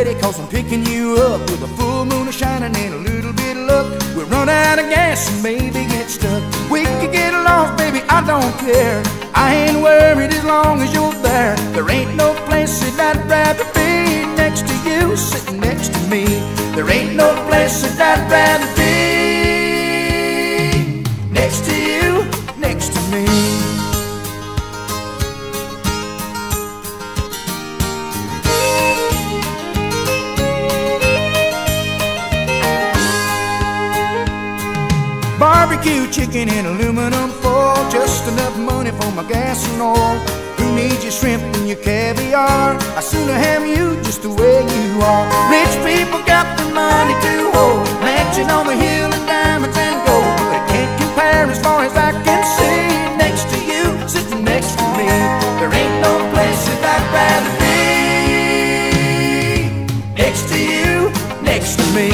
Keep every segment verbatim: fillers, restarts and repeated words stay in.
ready, cause I'm picking you up with a full moon shining and a little bit of luck. We'll run out of gas and maybe get stuck. We could get lost, baby, I don't care. I ain't worried as long as you're there. There ain't no place that I'd rather be next to you, sitting next to me. There ain't no place that I'd rather be next to you, next to me. Barbecue chicken in aluminum foil, just enough money for my gas and oil. Who needs your shrimp and your caviar? I sooner have you just the way you are. Rich people got the money to hold, mansion on the hill and diamonds and gold, but it can't compare as far as I can see. Next to you, sitting next to me, there ain't no place that I'd rather be. Next to you, next to me.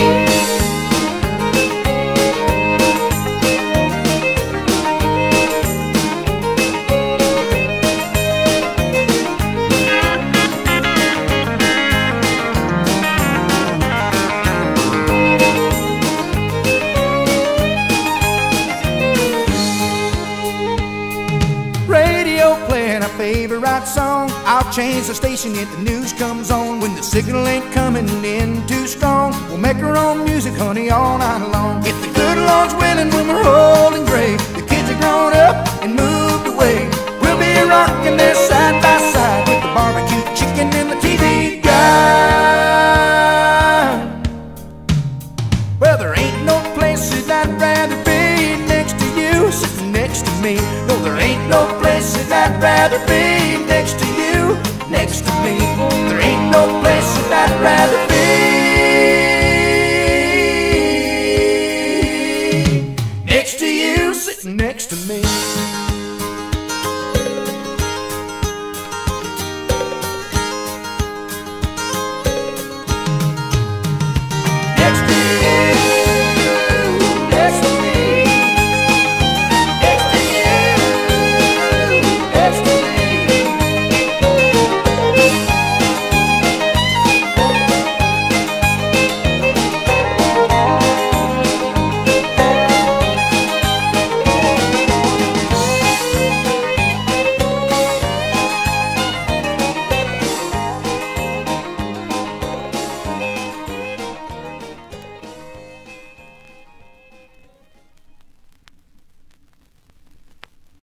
Favorite song, I'll change the station if the news comes on. When the signal ain't coming in too strong, we'll make our own music, honey, all night long. If the good Lord's willing, when we're old and gray, the kids are grown up and moved away, we'll be rocking there side by side with the barbecue chicken and the T V guide. Well, there ain't no place that I'd rather be next to you, sitting next to me. No, there ain't no place that I'd rather be